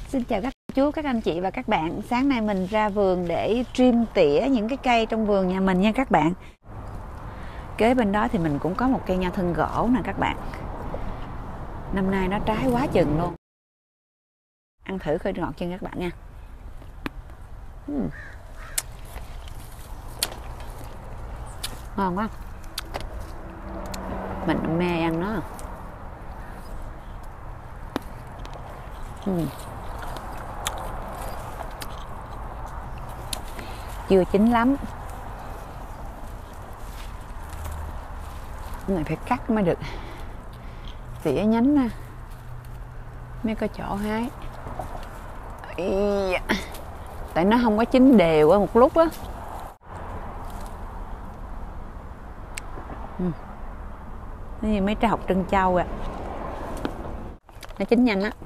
Xin chào các chú, các anh chị và các bạn. Sáng nay mình ra vườn để trim tỉa những cái cây trong vườn nhà mình nha các bạn. Kế bên đó thì mình cũng có một cây nho thân gỗ nè các bạn. Năm nay nó trái quá chừng luôn. Ăn thử coi ngọt chưa các bạn nha. Ngon quá. Mình mê ăn nó. Chưa chín lắm, cái này phải cắt mới được, tỉa nhánh nè mới có chỗ hái. Tại nó không có chín đều ở một lúc á. Nó như mấy trái học trân châu à, nó chín nhanh á.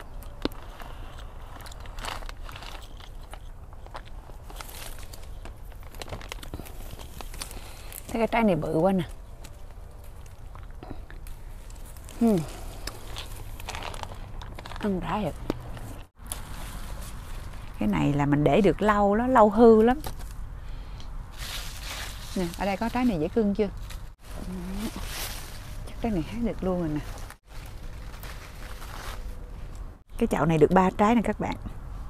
Thấy cái trái này bự quá nè. Ăn rãi được. Cái này là mình để được lâu đó, lâu hư lắm. Nè, ở đây có trái này dễ cưng chưa? Chắc trái này hái được luôn rồi nè. Cái chậu này được 3 trái nè các bạn.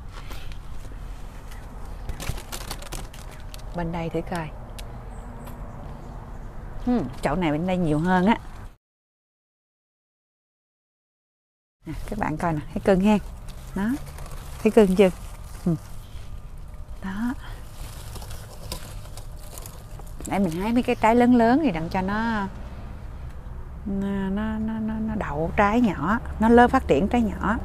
Bên đây thử coi. Chậu này bên đây nhiều hơn á. Nè, các bạn coi nè, thấy cưng ha. Đó, thấy cưng chưa? Đó. Để mình hái mấy cái trái lớn lớn thì đặng cho nó đậu trái nhỏ, nó lớn phát triển trái nhỏ.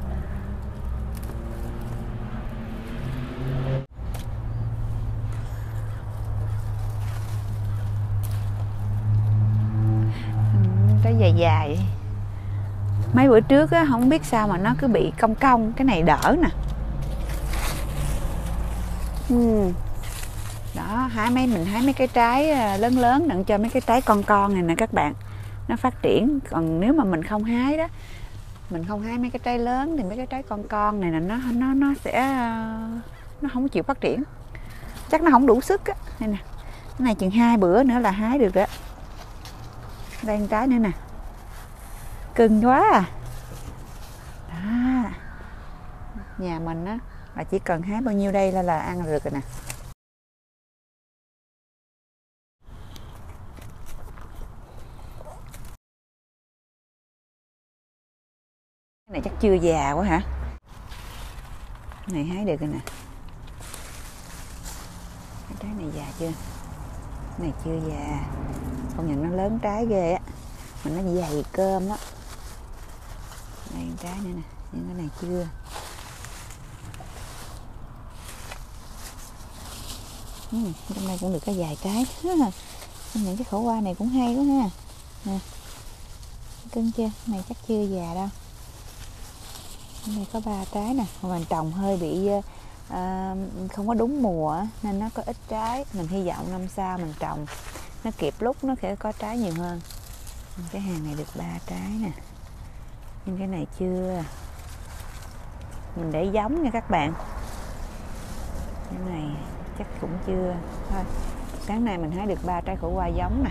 Trái dài dài. Mấy bữa trước á, không biết sao mà nó cứ bị cong cong, cái này đỡ nè. Đó, mình hái mấy cái trái lớn lớn đặng cho mấy cái trái con này nè các bạn, nó phát triển. Còn nếu mà mình không hái đó, mình không hái mấy cái trái lớn thì mấy cái trái con này là nó sẽ nó không chịu phát triển, chắc nó không đủ sức á. Đây nè, cái này chừng 2 bữa nữa là hái được đó. Đây một trái nữa nè, cưng quá à. Đó. Nhà mình á là chỉ cần hái bao nhiêu đây là ăn được rồi nè. Cái này chắc chưa già quá hả? Cái này hái được rồi nè. Cái trái này già chưa? Cái này chưa già. Công nhận nó lớn trái ghê á. Mà nó dày cơm đó. Đây một trái nữa nè, nhưng cái này chưa. Trong đây cũng được cái vài trái. Những cái khổ qua này cũng hay quá ha. Nè. Cưng chưa? Cái này chắc chưa già đâu. Cái này có 3 trái nè. Mà mình trồng hơi bị không có đúng mùa nên nó có ít trái. Mình hy vọng năm sau mình trồng nó kịp lúc nó sẽ có trái nhiều hơn. Cái hàng này được 3 trái nè, nhưng cái này chưa. Mình để giống nha các bạn. Cái này chắc cũng chưa. Thôi, sáng nay mình hái được 3 trái khổ qua giống nè.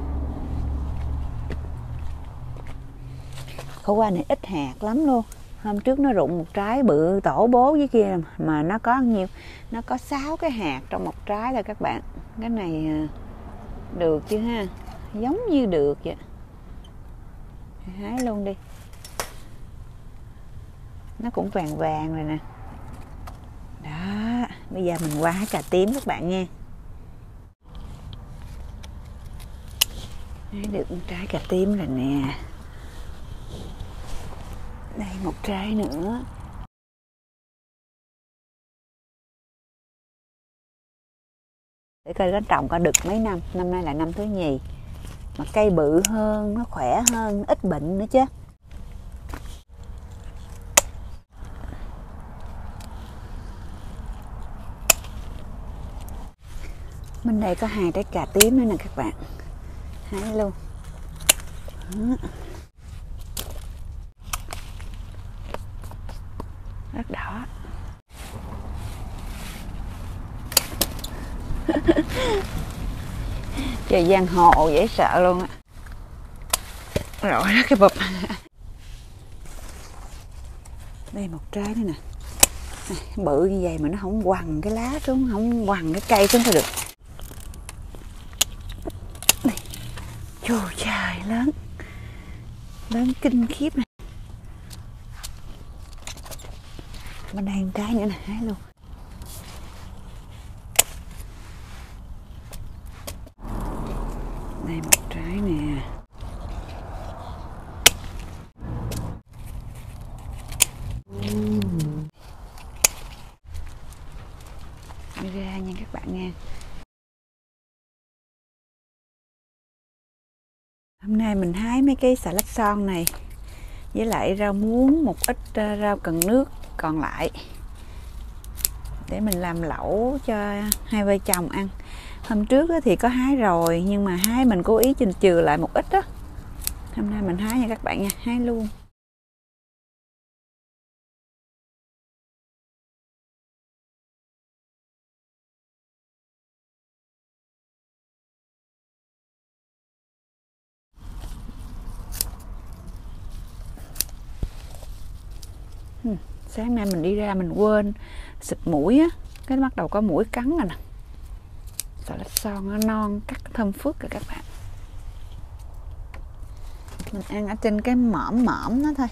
Khổ qua này ít hạt lắm luôn. Hôm trước nó rụng một trái bự tổ bố dưới kia mà nó có nhiêu, nó có 6 cái hạt trong một trái thôi các bạn. Cái này được chứ ha, giống như được vậy. Hái luôn đi. Nó cũng vàng vàng rồi nè. Đó, bây giờ mình qua hái cà tím các bạn nha. Hái được một trái cà tím rồi nè. Đây một trái nữa. Để coi nó trồng có được mấy năm. Năm nay là năm thứ nhì. Mà cây bự hơn, nó khỏe hơn, ít bệnh nữa chứ. Bên đây có 2 trái cà tím nữa nè các bạn. Hái luôn. Đó. Rất đỏ. Trời, giang hồ dễ sợ luôn á. Rồi đó cái bụp. Đây một trái nữa nè. Bự như vậy mà nó không quằn cái lá xuống, không quằn cái cây xuống thôi được. Đây. Trời trời, lớn. Lớn kinh khiếp nè. Bên đây một trái nữa nè, hái luôn. Đây một trái nè. Đi ra nha các bạn nha. Hôm nay mình hái mấy cái xà lách son này với lại rau muống, một ít rau cần nước còn lại để mình làm lẩu cho hai vợ chồng ăn. Hôm trước thì có hái rồi nhưng mà hái mình cố ý chừa lại một ít đó. Hôm nay mình hái nha các bạn nha, hái luôn. Sáng nay mình đi ra mình quên xịt mũi á, cái bắt đầu có mũi cắn rồi nè. Xà lách son nó non, cắt thơm phức rồi các bạn. Mình ăn ở trên cái mõm đó thôi.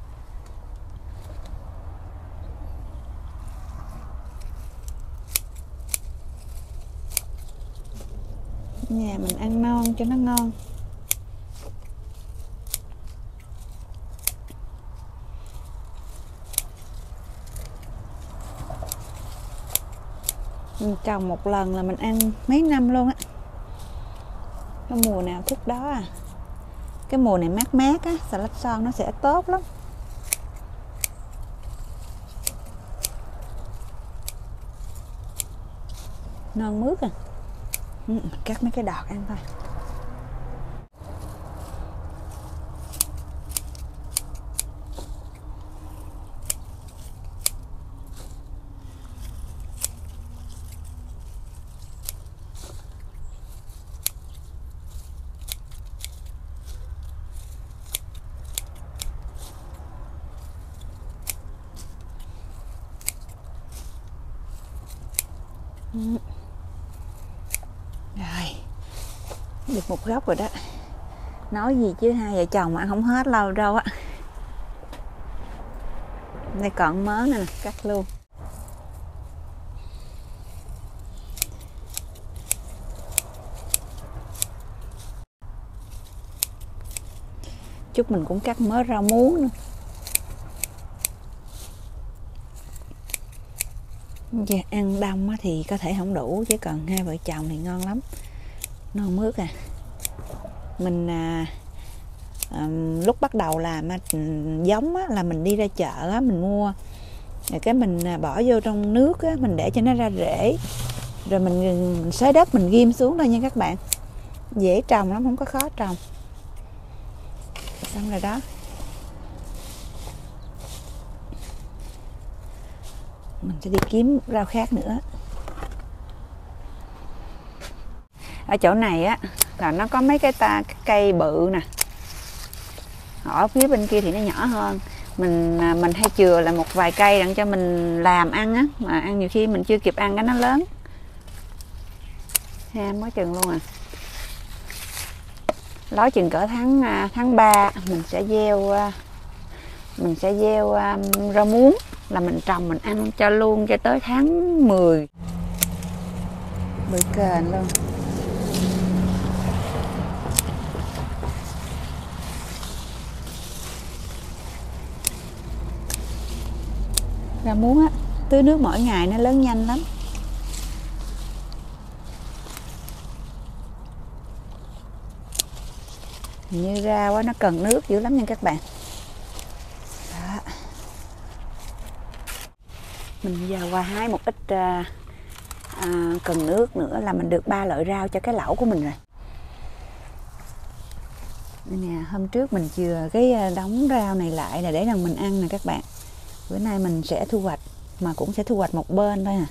Nhà mình ăn non cho nó ngon. Mình trồng một lần là mình ăn mấy năm luôn á. Cái mùa nào thích đó à. Cái mùa này mát mát á, xà lách son nó sẽ tốt lắm. Non mướt à. Mình cắt mấy cái đọt ăn thôi. Rồi, được một góc rồi đó. Nói gì chứ hai vợ chồng mà ăn không hết lâu đâu á. Đây còn mớ nè, cắt luôn. Chút mình cũng cắt mớ rau muống nữa. Dạ, ăn đông thì có thể không đủ chứ còn hai vợ chồng thì ngon lắm. Non mướt à. Mình lúc bắt đầu làm giống á, là mình đi ra chợ á, mình mua rồi cái mình bỏ vô trong nước á, mình để cho nó ra rễ rồi mình xới đất mình ghim xuống thôi nha các bạn. Dễ trồng lắm, không có khó trồng. Xong rồi đó. Mình sẽ đi kiếm rau khác nữa. Ở chỗ này á là nó có mấy cái cây bự nè. Ở phía bên kia thì nó nhỏ hơn. Mình hay chừa lại một vài cây đặng cho mình làm ăn á, mà ăn nhiều khi mình chưa kịp ăn cái nó lớn. Ha, mới chừng luôn à. Lói chừng cỡ tháng 3 mình sẽ gieo rau muống, là mình trồng mình ăn cho luôn cho tới tháng 10. Bự kền luôn. Rau muống á, tưới nước mỗi ngày nó lớn nhanh lắm. Như rau á, nó cần nước dữ lắm nha các bạn. Đó. Mình giờ qua hái một ít cần nước nữa là mình được 3 loại rau cho cái lẩu của mình rồi. Đây nè, hôm trước mình chừa cái đống rau này lại là để rằng mình ăn nè các bạn. Bữa nay mình sẽ thu hoạch, mà cũng sẽ thu hoạch một bên thôi à.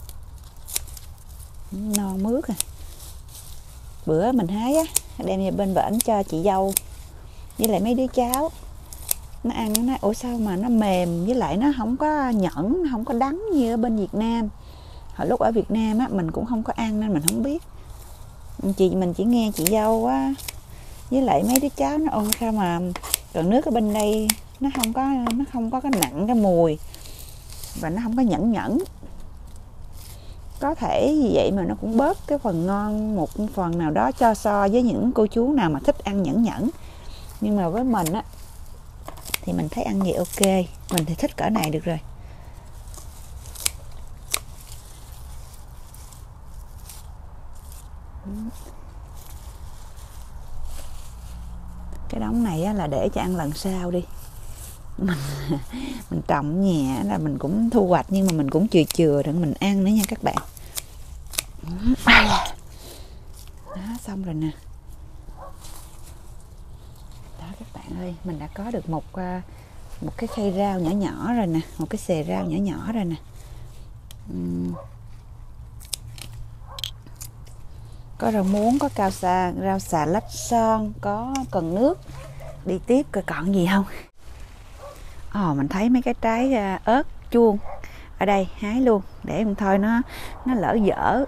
Non mướt à. Bữa mình hái á, đem về bên bển cho chị dâu với lại mấy đứa cháu. Nó ăn nó nói ủa sao mà nó mềm, với lại nó không có nhẫn, nó không có đắng như ở bên Việt Nam. Hồi lúc ở Việt Nam á mình cũng không có ăn nên mình không biết. Mình chỉ nghe chị dâu á với lại mấy đứa cháu nó ôn sao mà còn nước ở bên đây nó không có cái nặng cái mùi và nó không có nhẫn nhẫn. Có thể vì vậy mà nó cũng bớt cái phần ngon một phần nào đó cho so với những cô chú nào mà thích ăn nhẫn nhẫn. Nhưng mà với mình á thì mình thấy ăn vậy ok, mình thì thích cỡ này được rồi. Cái đống này á, là để cho ăn lần sau đi. Mình trồng nhà là mình cũng thu hoạch nhưng mà mình cũng chừa để mình ăn nữa nha các bạn. Đó, xong rồi nè. Đó các bạn ơi, mình đã có được một cái khay rau nhỏ nhỏ rồi nè, một cái xề rau nhỏ nhỏ rồi nè. Có rau muống, có rau xà lách son, có cần nước. Đi tiếp coi còn gì không. Mình thấy mấy cái trái ớt chuông ở đây hái luôn để thôi nó lỡ dở.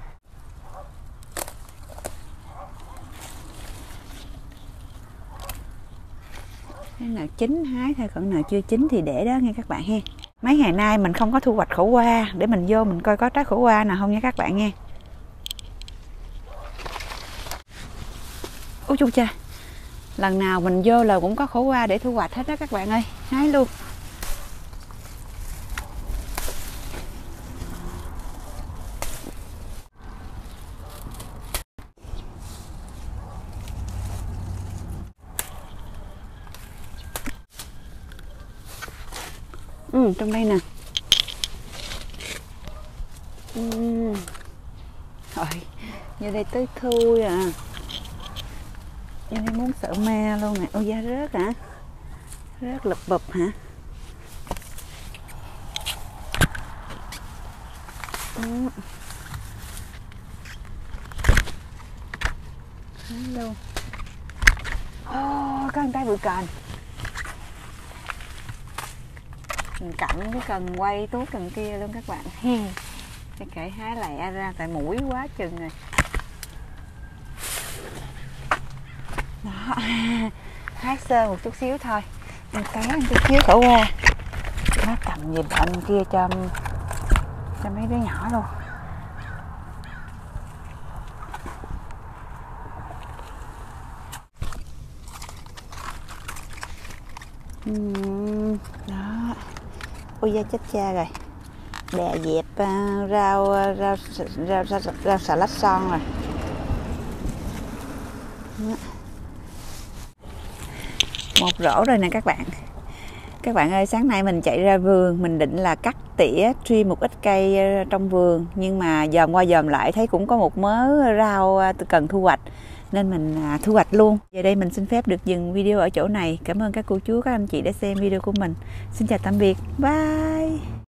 Cái nào chín hái thôi, còn nào chưa chín thì để đó nghe các bạn ha. Mấy ngày nay mình không có thu hoạch khổ qua, để mình vô mình coi có trái khổ qua nào không nha các bạn nghe. Ôi chu cha, lần nào mình vô là cũng có khổ qua để thu hoạch hết đó các bạn ơi, hái luôn. Trong đây nè. Rồi, vô đây tới thui à. Vô đây muốn sợ ma luôn nè. Ôi da rớt hả? Rớt lụp bụp hả? Luôn. Có một trái bự cành. Mình cặm cái cần quay tuốt cần kia luôn các bạn. Cái kệ hái lẹ ra tại mũi quá chừng rồi. Đó. Hái sơ một chút xíu thôi. Mình té một chút xíu khổ qua. Nó cầm về bệnh kia cho mấy đứa nhỏ luôn. Đó. Ôi da chết cha rồi. Đè dẹp rau xà lách son rồi. Đó. Một rổ rồi nè các bạn. Các bạn ơi, sáng nay mình chạy ra vườn, mình định là cắt tỉa trim một ít cây trong vườn, nhưng mà dòm qua dòm lại thấy cũng có một mớ rau cần thu hoạch nên mình thu hoạch luôn. Giờ đây mình xin phép được dừng video ở chỗ này. Cảm ơn các cô chú, các anh chị đã xem video của mình. Xin chào tạm biệt. Bye.